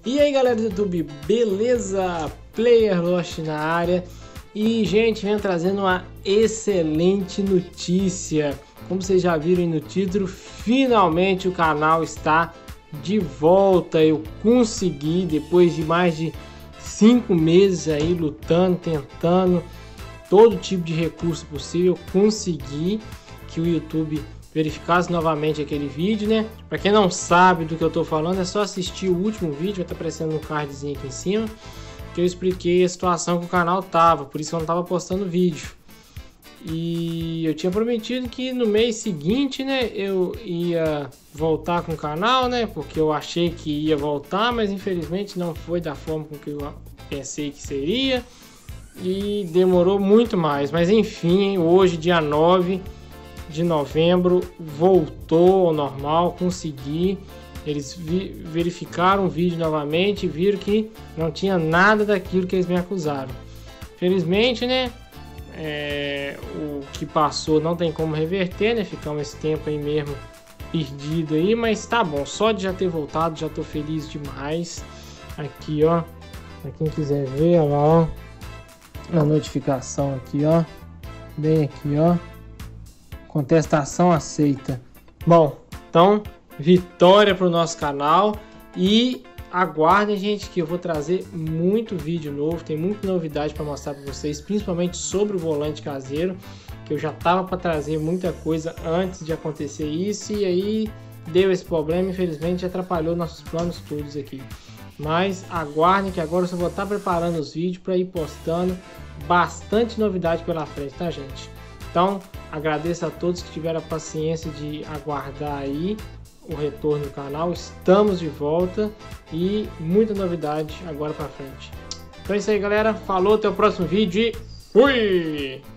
E aí galera do YouTube, beleza? Player Lost na área. E gente, venho trazendo uma excelente notícia. Como vocês já viram aí no título, finalmente o canal está de volta. Eu consegui, depois de mais de 5 meses aí lutando, tentando todo tipo de recurso possível, consegui que o YouTube verificasse novamente aquele vídeo, né? Para quem não sabe do que eu tô falando, é só assistir o último vídeo, vai estar aparecendo um cardzinho aqui em cima, que eu expliquei a situação que o canal tava, por isso eu não tava postando vídeo. E eu tinha prometido que no mês seguinte, né, eu ia voltar com o canal, né? Porque eu achei que ia voltar, mas infelizmente não foi da forma com que eu pensei que seria. E demorou muito mais, mas enfim, hoje, dia 9 de novembro, voltou ao normal, consegui. Eles verificaram o vídeo novamente e viram que não tinha nada daquilo que eles me acusaram. Felizmente, né, o que passou não tem como reverter, né, ficamos esse tempo aí mesmo perdido aí, mas tá bom, só de já ter voltado já tô feliz demais. Aqui ó, pra quem quiser ver, olha lá, ó, a notificação aqui ó, bem aqui ó, contestação aceita. Bom, então vitória para o nosso canal e aguardem, gente, que eu vou trazer muito vídeo novo, tem muita novidade para mostrar para vocês, principalmente sobre o volante caseiro, que eu já tava para trazer muita coisa antes de acontecer isso e aí deu esse problema, infelizmente atrapalhou nossos planos todos aqui. Mas aguardem que agora eu só vou estar preparando os vídeos para ir postando bastante novidade pela frente, tá, gente? Então, agradeço a todos que tiveram a paciência de aguardar aí o retorno do canal. Estamos de volta e muita novidade agora para frente. Então é isso aí, galera. Falou, até o próximo vídeo e fui!